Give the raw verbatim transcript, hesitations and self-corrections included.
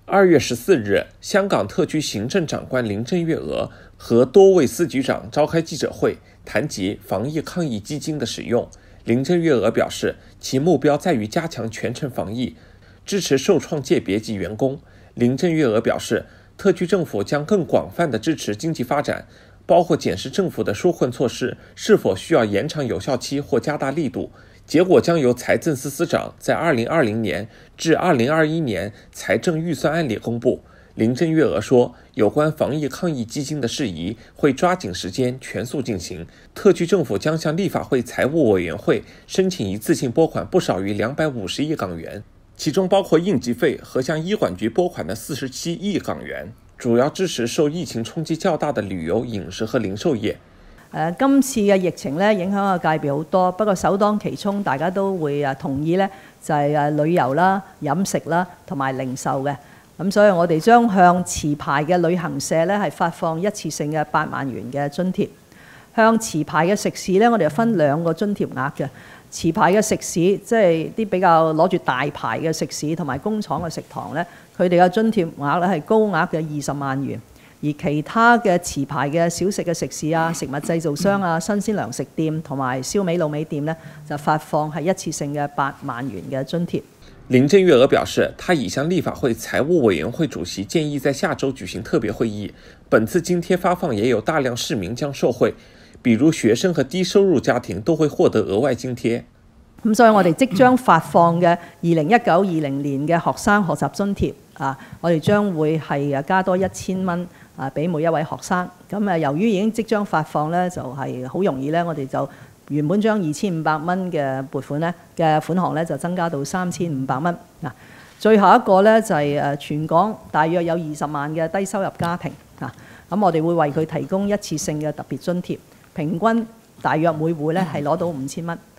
二月十四日，香港特区行政长官林郑月娥和多位司局长召开记者会，谈及防疫抗疫基金的使用。林郑月娥表示，其目标在于加强全程防疫，支持受创界别及员工。林郑月娥表示，特区政府将更广泛地支持经济发展，包括检视政府的纾困措施是否需要延长有效期或加大力度。结果将由财政司司长在二零二零年至二零二一年财政预算案里公布。林郑月娥说，有关防疫抗疫基金的事宜会抓紧时间全速进行，特区政府将向立法会财务委员会申请一次性拨款不少于两百五十亿港元，其中包括应急费和向医管局拨款的四十七亿港元，主要支持受疫情衝擊較大的旅遊、飲食和零售業。 誒今次嘅疫情咧影響嘅界別好多，不過首當其衝，大家都會誒同意咧，就係誒旅遊啦、飲食啦同埋零售嘅。咁所以我哋將向持牌嘅旅行社咧係發放一次性嘅八萬元嘅津貼。向持牌嘅食肆咧，我哋分兩個津貼額嘅。持牌嘅食肆，即係啲比較攞住大牌嘅食肆同埋工廠嘅食堂咧，佢哋嘅津貼額咧係高額嘅二十萬元。而其他嘅持牌嘅小食嘅食肆啊、食物製造商啊、新鮮糧食店同埋燒味滷味店呢，就發放係一次性嘅八萬元嘅津貼。 林鄭月娥表示，她已向立法會財務委員會主席建議在下週舉行特別會議。本次津貼發放也有大量市民將受惠，比如學生和低收入家庭都會獲得額外津貼。 咁所以我哋即將發放嘅二零一九二零年嘅學生學習津貼啊，我哋將會係加多一千蚊。啊！俾每一位學生，咁啊，由於已經即將發放咧，就係好容易咧，我哋就原本將二千五百蚊嘅撥款咧嘅款項咧，就增加到三千五百蚊。嗱，最後一個咧就係誒全港大約有二十萬嘅低收入家庭啊，咁我哋會為佢提供一次性嘅特別津貼，平均大約每戶咧係攞到五千蚊。